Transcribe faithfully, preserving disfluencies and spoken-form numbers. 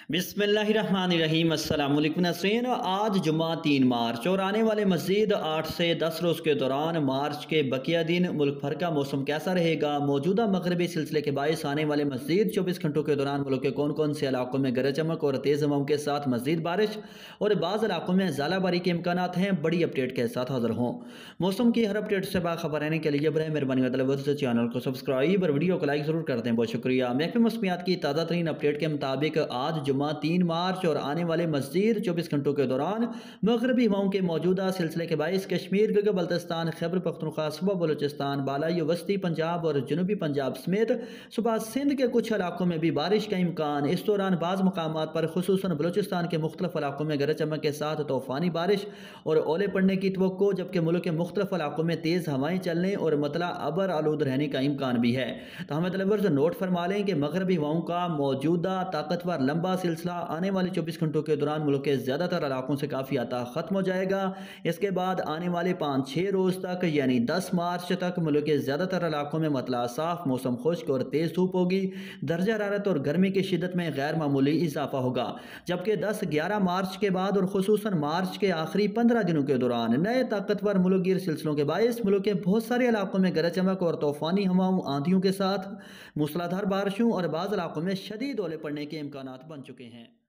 बिस्मिल्लाहिर्रहमानिर्रहीम अस्सलाम वालेकुम नाज़रीन। आज जुम्मा तीन मार्च और आने वाले मज़ीद आठ से दस रोज़ के दौरान मार्च के बकिया दिन मुल्क भर का मौसम कैसा रहेगा। मौजूदा मगरबी सिलसिले के बायस आने वाले मज़ीद चौबीस घंटों के दौरान मुल्क के कौन कौन से इलाकों में गरज चमक और तेज़ हवाओं के साथ मज़ीद बारिश और बाज़ इलाकों में ज़ालाबारी के इम्कान हैं। बड़ी अपडेट के साथ हाजिर हों। मौसम की हर अपडेट से बाखबर रहने के लिए बरए मेहरबानी से चैनल को सब्सक्राइब और वीडियो को लाइक ज़रूर कर दें। बहुत शुक्रिया। महकमे मौसमियात की ताज़ा तरीन अपडेट के मुताबिक आज जुम्मा तीन मार्च और आने वाले मज़ीद चौबीस घंटों के दौरान मगरबी हवाओं के मौजूदा सिलसिले के बायस कश्मीर, गिलगित बल्तिस्तान, खैबर पख्तूनख्वा, सूबा बलूचिस्तान, बालाई वस्ती पंजाब और जनूबी पंजाब समेत सुबह सिंध के कुछ इलाकों में भी बारिश का इम्कान। इस दौरान बाज़ मकामात पर खुसूसन बलूचिस्तान के मुख्तलिफ इलाकों में गरज चमक के साथ तूफ़ानी बारिश और ओले पड़ने की तवक्को, जबकि मुल्क के मुख्तलिफ इलाकों में तेज़ हवाएं चलने और मतला अबर आलूद रहने का इम्कान भी है। तो हमें तलवर्स नोट फरमा लें कि मगरबी हवाओं का मौजूदा ताकतवर लंबा सिलसिला आने वाले चौबीस घंटों के दौरान मुल्क के ज़्यादातर इलाकों से काफ़ी आता ख़त्म हो जाएगा। इसके बाद आने वाले पाँच छः रोज़ तक यानी दस मार्च तक मुल्क के ज़्यादातर इलाकों में मतला साफ, मौसम खुश्क और तेज़ धूप होगी। दर्जा हरारत और गर्मी की शिद्दत में गैर मामूली इजाफा होगा। जबकि दस ग्यारह मार्च के बाद और खुसूसन मार्च के आखिरी पंद्रह दिनों के दौरान नए ताकतवर मुल्कगिर सिलसिलों के बायस मुल्क के बहुत सारे इलाकों में गरज चमक और तूफ़ानी हवाओं, आंधियों के साथ मूसलाधार बारिशों और बाज़ इलाकों में शदीद ओले पड़ने के इम्कान बन चुके हैं।